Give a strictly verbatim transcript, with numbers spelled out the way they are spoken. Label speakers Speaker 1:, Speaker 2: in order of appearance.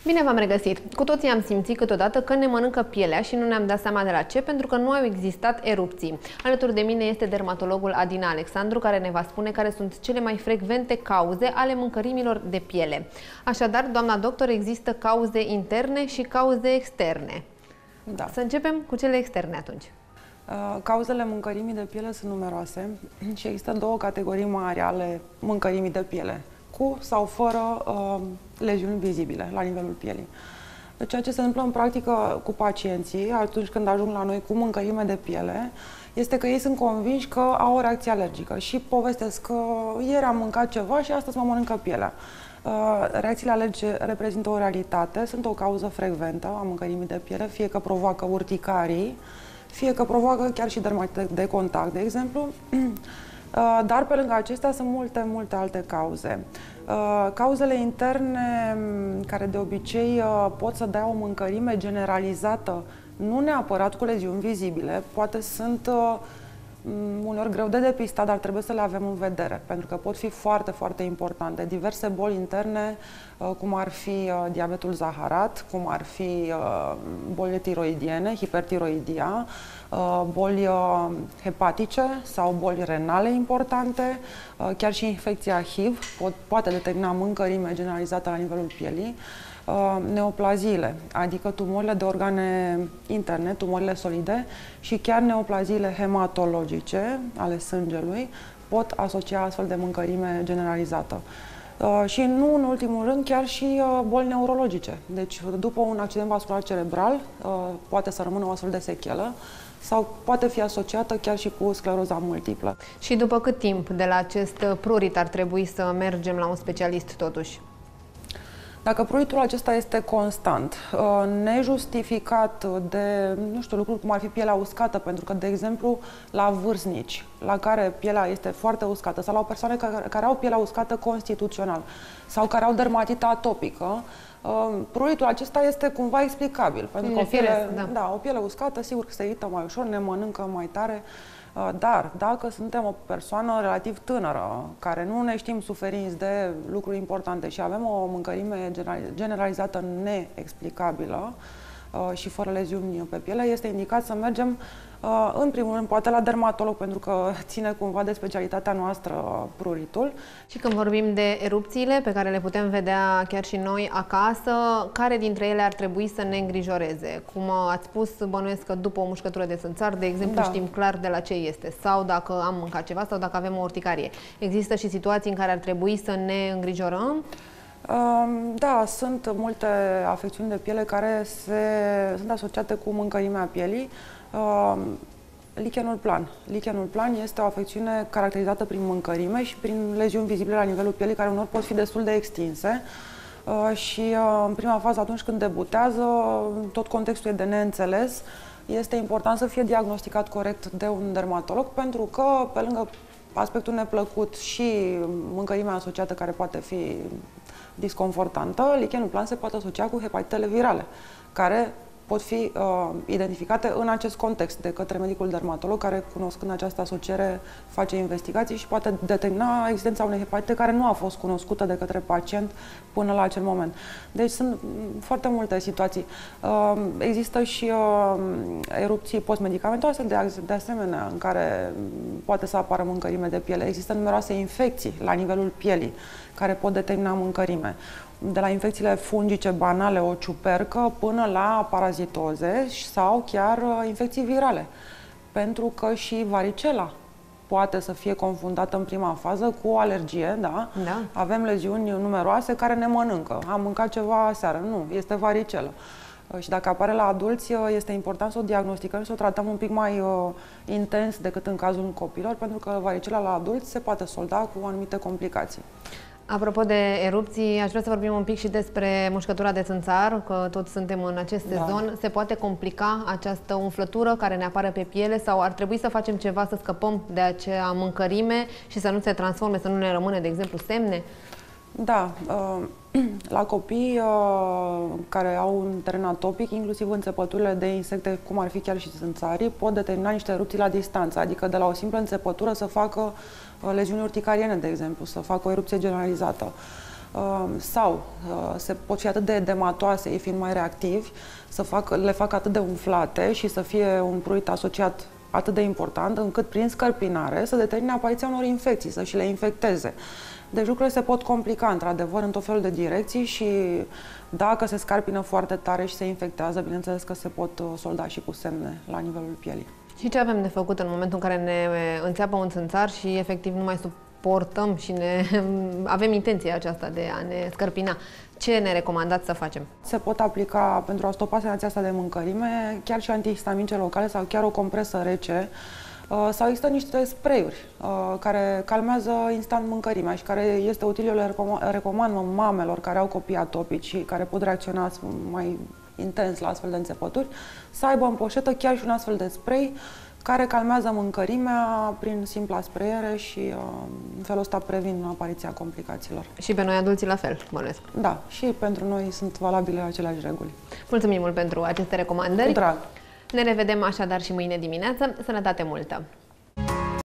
Speaker 1: Bine v-am regăsit! Cu toții am simțit câteodată că ne mănâncă pielea și nu ne-am dat seama de la ce, pentru că nu au existat erupții. Alături de mine este dermatologul Adina Alexandru, care ne va spune care sunt cele mai frecvente cauze ale mâncărimilor de piele. Așadar, doamna doctor, există cauze interne și cauze externe.
Speaker 2: Da.
Speaker 1: Să începem cu cele externe atunci.
Speaker 2: Cauzele mâncărimii de piele sunt numeroase și există două categorii mari ale mâncărimii de piele, cu sau fără uh, leziuni vizibile la nivelul pielii. Deci ceea ce se întâmplă în practică cu pacienții atunci când ajung la noi cu mâncărime de piele este că ei sunt convinși că au o reacție alergică și povestesc că ieri am mâncat ceva și astăzi mă mănâncă pielea. Uh, reacțiile alergice reprezintă o realitate, sunt o cauză frecventă a mâncărimii de piele, fie că provoacă urticarii, fie că provoacă chiar și dermatite de contact, de exemplu. Dar pe lângă acestea sunt multe, multe alte cauze. Cauzele interne, care de obicei pot să dea o mâncărime generalizată, nu neapărat cu leziuni vizibile, poate sunt uneori greu de depistat, dar trebuie să le avem în vedere, pentru că pot fi foarte, foarte importante. Diverse boli interne, cum ar fi diabetul zaharat, cum ar fi bolile tiroidiene, hipertiroidia, boli hepatice sau boli renale importante, chiar și infecția H I V pot, poate determina mâncărime generalizată la nivelul pielii, neoplaziile, adică tumorile de organe interne, tumorile solide și chiar neoplaziile hematologice ale sângelui pot asocia astfel de mâncărime generalizată. Uh, și nu în ultimul rând, chiar și uh, boli neurologice. Deci, după un accident vascular cerebral, uh, poate să rămână o astfel de sechelă sau poate fi asociată chiar și cu scleroza multiplă.
Speaker 1: Și după cât timp de la acest prurit ar trebui să mergem la un specialist totuși?
Speaker 2: Dacă pruritul acesta este constant, nejustificat de, nu știu, lucruri cum ar fi pielea uscată, pentru că, de exemplu, la vârstnici, la care pielea este foarte uscată, sau la persoane care, care au pielea uscată constituțional, sau care au dermatită atopică, pruritul acesta este cumva explicabil. Pentru că o piele,
Speaker 1: da.
Speaker 2: Da, o piele uscată, sigur că se irită mai ușor, ne mănâncă mai tare. Dar dacă suntem o persoană relativ tânără, care nu ne știm suferinți de lucruri importante și avem o mâncărime generalizată neexplicabilă și fără leziuni pe piele, este indicat să mergem în primul rând poate la dermatolog, pentru că ține cumva de specialitatea noastră pruritul.
Speaker 1: Și când vorbim de erupțiile pe care le putem vedea chiar și noi acasă, care dintre ele ar trebui să ne îngrijoreze? Cum ați spus, bănuiesc că după o mușcătură de țânțar, de exemplu, da. știm clar de la ce este, sau dacă am mâncat ceva, sau dacă avem o urticarie. Există și situații în care ar trebui să ne îngrijorăm?
Speaker 2: Da, sunt multe afecțiuni de piele care se, sunt asociate cu mâncărimea pielii. Lichenul plan. Lichenul plan este o afecțiune caracterizată prin mâncărime și prin leziuni vizibile la nivelul pielii, care uneori pot fi destul de extinse. Și în prima fază, atunci când debutează, tot contextul e de neînțeles. Este important să fie diagnosticat corect de un dermatolog, pentru că, pe lângă aspectul neplăcut și mâncărimea asociată, care poate fi disconfortantă, lichenul plan se poate asocia cu hepatitele virale, care pot fi uh, identificate în acest context de către medicul dermatolog, care, cunoscând această asociere, face investigații și poate determina existența unei hepatite care nu a fost cunoscută de către pacient până la acel moment. Deci sunt foarte multe situații. Uh, există și uh, erupții postmedicamentoase, de, de asemenea, în care poate să apară mâncărime de piele. Există numeroase infecții la nivelul pielii care pot determina mâncărime. De la infecțiile fungice banale, o ciupercă, până la parazitoze sau chiar infecții virale. Pentru că și varicela poate să fie confundată în prima fază cu o alergie, da?
Speaker 1: Da.
Speaker 2: Avem leziuni numeroase care ne mănâncă. Am mâncat ceva aseară. Nu, este varicelă. Și dacă apare la adulți, este important să o diagnosticăm și să o tratăm un pic mai uh, intens decât în cazul copilor, pentru că varicela la adulți se poate solda cu anumite complicații.
Speaker 1: Apropo de erupții, aș vrea să vorbim un pic și despre mușcătura de țânțar, că toți suntem în acest sezon. Da. Se poate complica această umflătură care ne apare pe piele sau ar trebui să facem ceva să scăpăm de acea mâncărime și să nu se transforme, să nu ne rămână, de exemplu, semne?
Speaker 2: Da. La copii care au un teren atopic, inclusiv înțepăturile de insecte, cum ar fi chiar și țânțarii, pot determina niște erupții la distanță, adică de la o simplă înțepătură să facă leziuni urticariene, de exemplu, să facă o erupție generalizată. sau se pot fi atât de edematoase, ei fiind mai reactivi, să fac, le fac atât de umflate și să fie un pruit asociat atât de important, încât prin scărpinare să determine apariția unor infecții, să și le infecteze. Deci lucrurile se pot complica, într-adevăr, în tot felul de direcții și dacă se scarpină foarte tare și se infectează, bineînțeles că se pot solda și cu semne la nivelul pielii.
Speaker 1: Și ce avem de făcut în momentul în care ne înțeapă un țânțar și efectiv nu mai suportăm și ne, avem intenția aceasta de a ne scărpina? Ce ne recomandați să facem?
Speaker 2: Se pot aplica, pentru a stopa senzația asta de mâncărime, chiar și antihistamince locale sau chiar o compresă rece. Sau există niște spray-uri care calmează instant mâncărimea și care este util. Eu le recomand mamelor care au copii atopici și care pot reacționa mai intens la astfel de înțepături, să aibă în poșetă chiar și un astfel de spray care calmează mâncărimea prin simpla sprayere și în felul ăsta previn apariția complicațiilor.
Speaker 1: Și pe noi adulții la fel, bănuiesc.
Speaker 2: Da, și pentru noi sunt valabile aceleași reguli.
Speaker 1: Mulțumim mult pentru aceste recomandări.
Speaker 2: Cu drag!
Speaker 1: Ne revedem așadar și mâine dimineață. Sănătate multă!